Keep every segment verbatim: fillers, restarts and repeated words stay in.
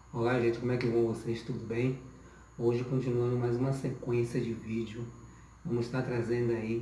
Olá gente, como é que vão vocês? Tudo bem? Hoje continuando mais uma sequência de vídeo, vamos estar trazendo aí,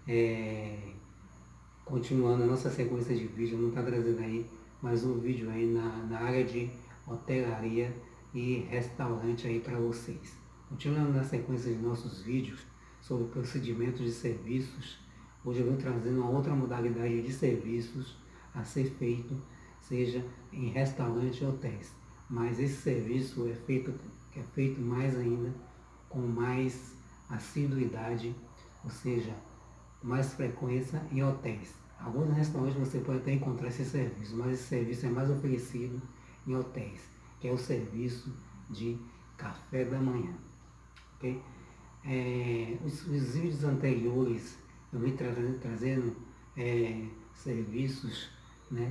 é, continuando a nossa sequência de vídeo, vamos estar trazendo aí mais um vídeo aí na, na área de hotelaria e restaurante aí para vocês. Continuando na sequência de nossos vídeos sobre procedimentos de serviços, hoje eu vou trazendo uma outra modalidade de serviços a ser feito, seja em restaurantes e hotéis. Mas esse serviço é feito, é feito mais ainda, com mais assiduidade, ou seja, mais frequência em hotéis. Alguns restaurantes você pode até encontrar esse serviço, mas esse serviço é mais oferecido em hotéis, que é o serviço de café da manhã. Okay? É, os, os vídeos anteriores eu vim tra trazendo é, serviços, né,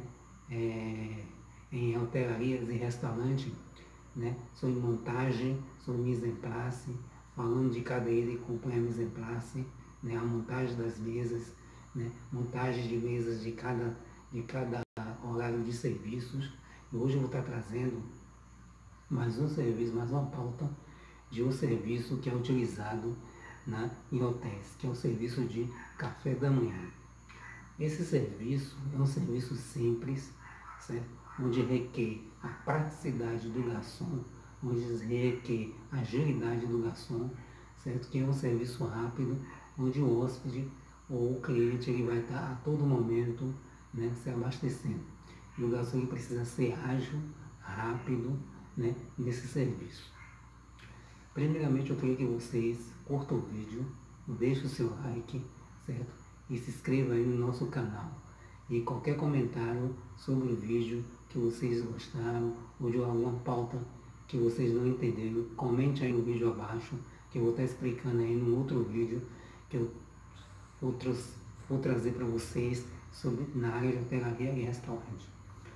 é, em hotelarias e restaurantes, né, sobre montagem, sobre mise en place, falando de cadeira e compõe a mise en place, né, a montagem das mesas, né, montagem de mesas de cada, de cada horário de serviços. E hoje eu vou estar trazendo mais um serviço, mais uma pauta de um serviço que é utilizado na, em hotéis, que é o serviço de café da manhã. Esse serviço é um serviço simples, certo? Onde requer a praticidade do garçom, onde requer a agilidade do garçom, certo? Que é um serviço rápido, onde o hóspede ou o cliente ele vai estar a todo momento, né, se abastecendo. E o garçom ele precisa ser ágil, rápido, né, nesse serviço. Primeiramente eu queria que vocês curtam o vídeo, deixem o seu like, certo? E se inscreva aí no nosso canal. E qualquer comentário sobre o vídeo que vocês gostaram, ou de alguma pauta que vocês não entenderam, comente aí no vídeo abaixo, que eu vou estar explicando aí no outro vídeo que eu vou, tra vou trazer para vocês sobre, na área de hotelaria e restaurante.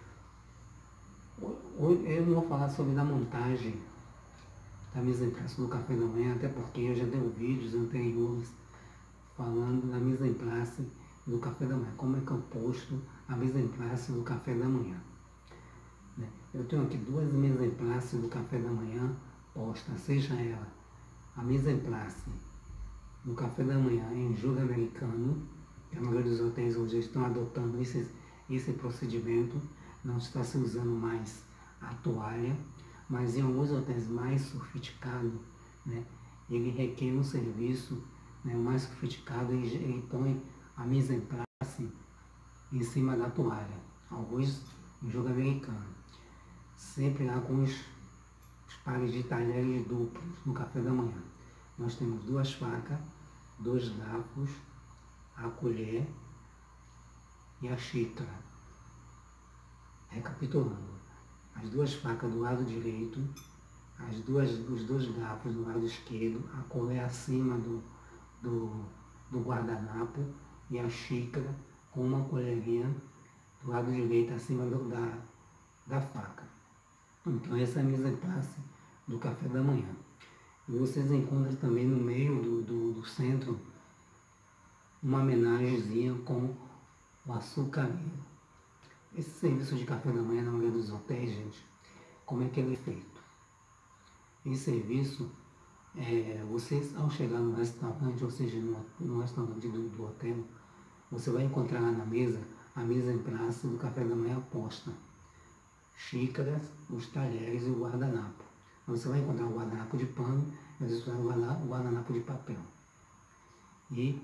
Eu não vou falar sobre a montagem da mise en place do café da manhã, até porque eu já dei vídeos anteriores falando da mise en place do café da manhã, como é que eu posto a mise en place do café da manhã. Eu tenho aqui duas mise en place do café da manhã postas, seja ela a mise en place do café da manhã em jogo americano, que a maioria dos hotéis hoje estão adotando esse, esse procedimento, não está se usando mais a toalha, mas em alguns hotéis mais sofisticados, né, ele requer um serviço, né, mais sofisticado, ele, ele põe a mise en place em cima da toalha, alguns em jogo americano, sempre lá com os, os pares de talheres duplos no café da manhã. Nós temos duas facas, dois garfos, a colher e a xícara. Recapitulando, as duas facas do lado direito, as duas, os dois garfos do lado esquerdo, a colher acima do, do, do guardanapo e a xícara com uma colherinha do lado direito acima do, da, da faca. Então essa é a mise en place do café da manhã. E vocês encontram também no meio do, do, do centro uma homenagemzinha com o açucareiro. Esse serviço de café da manhã na maioria dos hotéis, gente, como é que ele é feito? Esse serviço, é, vocês ao chegar no restaurante, ou seja, no, no restaurante do, do hotel, você vai encontrar lá na mesa a mise en place do café da manhã posta. Xícaras, os talheres e o guardanapo. Você vai encontrar o guardanapo de pano e o guardanapo de papel. E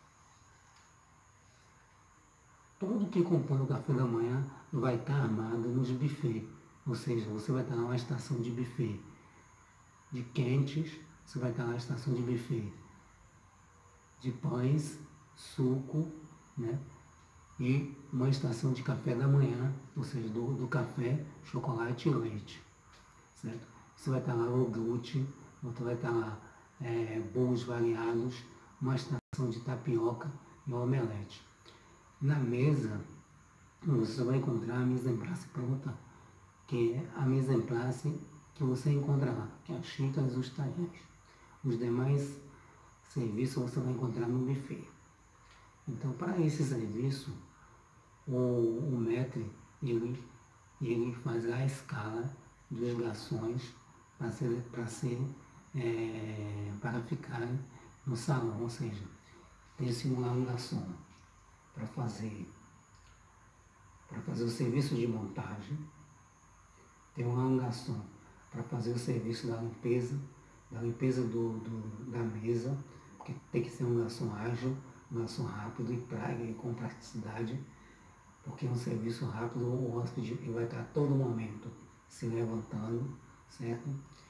tudo que compõe o café da manhã vai estar armado nos buffets, ou seja, você vai estar numa estação de buffet de quentes, você vai estar na estação de buffet de pães, suco, né? E uma estação de café da manhã, ou seja, do, do café, chocolate e leite, certo? Você vai estar lá iogurte, você vai estar lá é, bolos variados, uma estação de tapioca e omelete. Na mesa, você vai encontrar a mise en place pronta, que é a mise en place que você encontra lá, que é as xícaras e os talheres. Os demais serviços você vai encontrar no buffet. Então, para esse serviço, o, o maître, ele, ele faz a escala dos garçons para ser, para ser é, para ficarem no salão, ou seja, tem-se lá um garçom para fazer, para fazer o serviço de montagem, tem lá um garçom para fazer o serviço da limpeza, da limpeza do, do, da mesa, porque tem que ser um garçom ágil, um garçom rápido e praga e com praticidade, porque é um serviço rápido, o hóspede vai estar a todo momento se levantando, certo?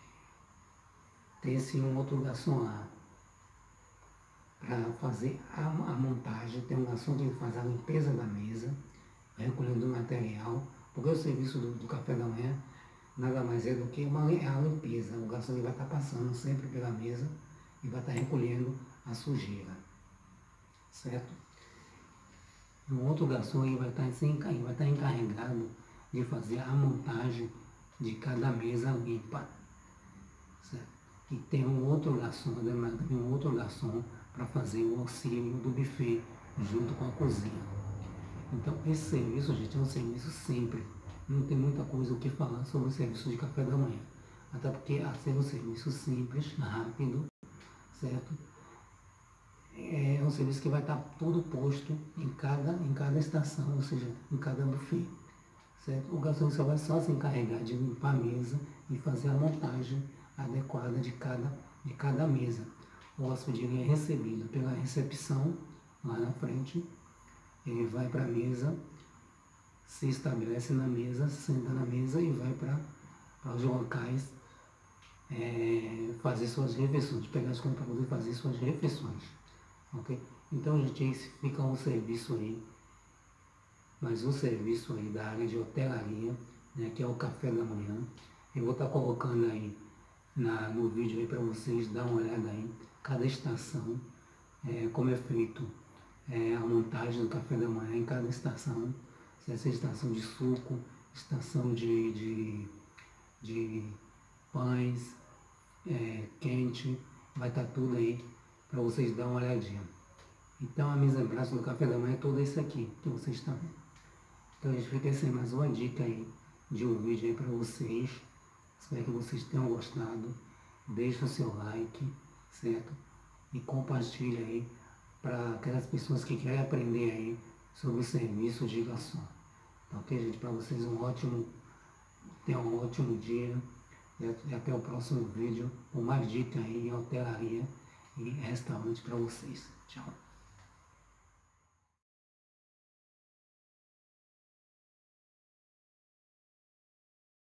Tem-se um outro garçom lá para fazer a, a montagem, tem um garçom que faz a limpeza da mesa, recolhendo o material, porque o serviço do, do café da manhã nada mais é do que uma, é a limpeza. O garçom ele vai estar passando sempre pela mesa e vai estar recolhendo a sujeira, certo? Um outro garçom ele vai estar, ele vai estar encarregado de fazer a montagem de cada mesa limpa, certo? E tem um outro garçom, tem um outro garçom para fazer o auxílio do buffet junto com a cozinha. Então esse serviço, gente, é um serviço sempre. Não tem muita coisa o que falar sobre o serviço de café da manhã. Até porque a ser um serviço simples, rápido, certo? É um serviço que vai estar todo posto em cada, em cada estação, ou seja, em cada buffet, certo? O garçom só vai só se encarregar de limpar a mesa e fazer a montagem adequada de cada, de cada mesa. O hóspede é recebido pela recepção lá na frente, ele vai para a mesa, se estabelece na mesa, senta na mesa e vai para os locais é, fazer suas refeições, pegar as contas para poder fazer suas refeições. Ok? Então, gente, esse fica um serviço aí, mas um serviço aí da área de hotelaria, né, que é o café da manhã. Eu vou estar colocando aí na, no vídeo aí para vocês dar uma olhada aí, cada estação, é, como é feito é, a montagem do café da manhã em cada estação. Se essa é estação de suco, estação de, de, de pães, é, quente, vai estar tudo aí para vocês dar uma olhadinha. Então a mesa braço do café da manhã é toda isso aqui que vocês estão vendo. Então a gente fica sem mais uma dica aí de um vídeo aí para vocês. Espero que vocês tenham gostado. Deixa o seu like, certo? E compartilha aí para aquelas pessoas que querem aprender aí sobre o serviço de garçom. Tá ok, gente? Para vocês um ótimo, tenham um ótimo dia. E até o próximo vídeo com mais dicas aí em hotelaria e restaurante para vocês. Tchau.